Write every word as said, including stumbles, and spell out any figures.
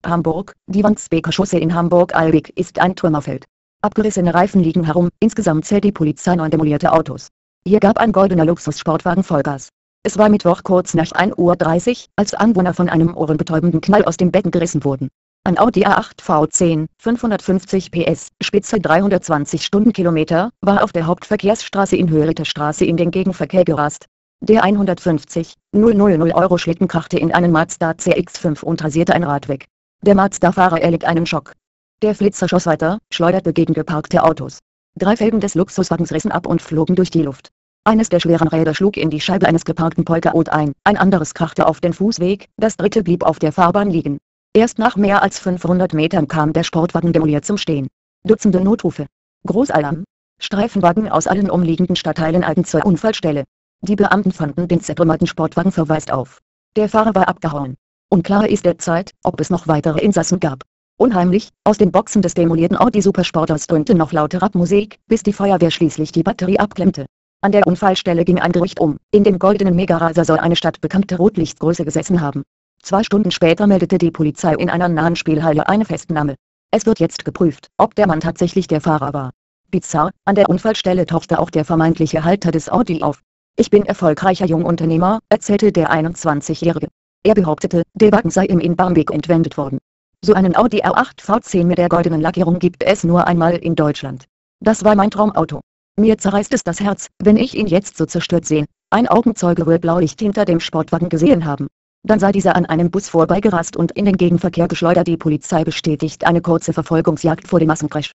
Hamburg. Die Wandsbeker Chaussee in Hamburg-Albig ist ein Trümmerfeld. Abgerissene Reifen liegen herum, insgesamt zählt die Polizei neun demolierte Autos. Hier gab ein goldener Luxussportwagen Vollgas. Es war Mittwoch kurz nach ein Uhr dreißig, als Anwohner von einem ohrenbetäubenden Knall aus dem Becken gerissen wurden. Ein Audi A acht V zehn, fünfhundertfünfzig P S, Spitze dreihundertzwanzig Stundenkilometer, war auf der Hauptverkehrsstraße in Höhe der Straße in den Gegenverkehr gerast. Der hundertfünfzigtausend Euro Schlitten krachte in einen Mazda C X fünf und rasierte ein Rad weg. Der Mazda-Fahrer erlitt einen Schock. Der Flitzer schoss weiter, schleuderte gegen geparkte Autos. Drei Felgen des Luxuswagens rissen ab und flogen durch die Luft. Eines der schweren Räder schlug in die Scheibe eines geparkten Polka-Ot ein, ein anderes krachte auf den Fußweg, das dritte blieb auf der Fahrbahn liegen. Erst nach mehr als fünfhundert Metern kam der Sportwagen demoliert zum Stehen. Dutzende Notrufe. Großalarm. Streifenwagen aus allen umliegenden Stadtteilen eilten zur Unfallstelle. Die Beamten fanden den zertrümmerten Sportwagen verwaist auf. Der Fahrer war abgehauen. Unklar ist derzeit, ob es noch weitere Insassen gab. Unheimlich, aus den Boxen des demolierten Audi Supersporters dröhnte noch laute Rapmusik, bis die Feuerwehr schließlich die Batterie abklemmte. An der Unfallstelle ging ein Gerücht um, in dem goldenen Megaraser soll eine stadtbekannte Rotlichtgröße gesessen haben. Zwei Stunden später meldete die Polizei in einer nahen Spielhalle eine Festnahme. Es wird jetzt geprüft, ob der Mann tatsächlich der Fahrer war. Bizarr, an der Unfallstelle tauchte auch der vermeintliche Halter des Audi auf. Ich bin erfolgreicher Jungunternehmer, erzählte der einundzwanzigjährige. Er behauptete, der Wagen sei ihm in Barmbek entwendet worden. So einen Audi A acht V zehn mit der goldenen Lackierung gibt es nur einmal in Deutschland. Das war mein Traumauto. Mir zerreißt es das Herz, wenn ich ihn jetzt so zerstört sehe. Ein Augenzeuge will Blaulicht hinter dem Sportwagen gesehen haben. Dann sei dieser an einem Bus vorbeigerast und in den Gegenverkehr geschleudert. Die Polizei bestätigt eine kurze Verfolgungsjagd vor dem Massencrash.